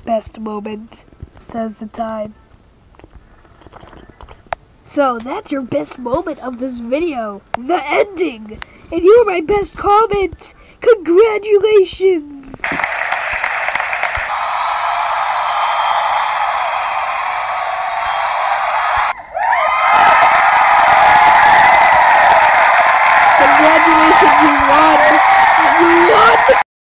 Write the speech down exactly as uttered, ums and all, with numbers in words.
best moment, says the time. So that's your best moment of this video, the ending, and you are my best comment. Congratulations! Congratulations, you